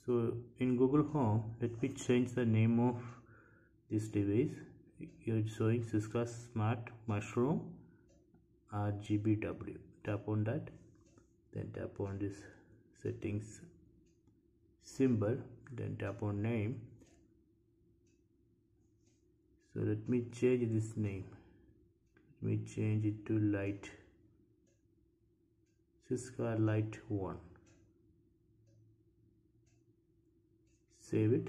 So in Google Home, let me change the name of this device. You're showing Cisco Smart Mushroom RGBW. Tap on that, then tap on this settings symbol, then tap on name. So let me change this name. Let me change it to Light Cisco Light 1. Save it.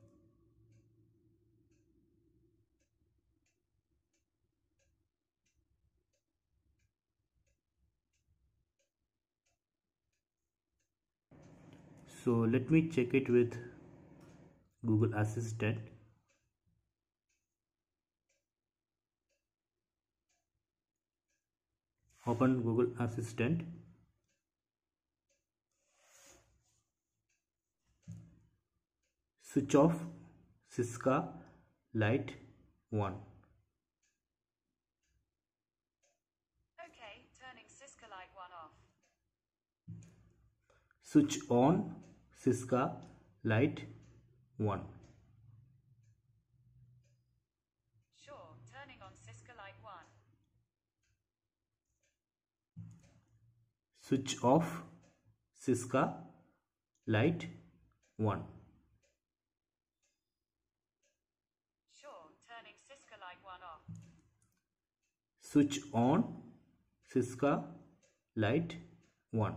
So let me check it with Google Assistant. Open Google Assistant. Switch off Cisco Light 1. Okay, turning Cisco Light 1 off. Switch on Cisco Light 1. Sure, turning on Cisco Light 1. Switch off Cisco Light 1. Sure, turning Cisco Light 1 off. Switch on Cisco Light 1.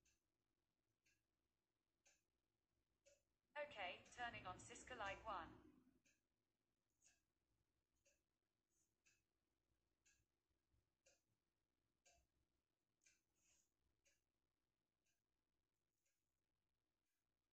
Okay, turning on Cisco Light 1.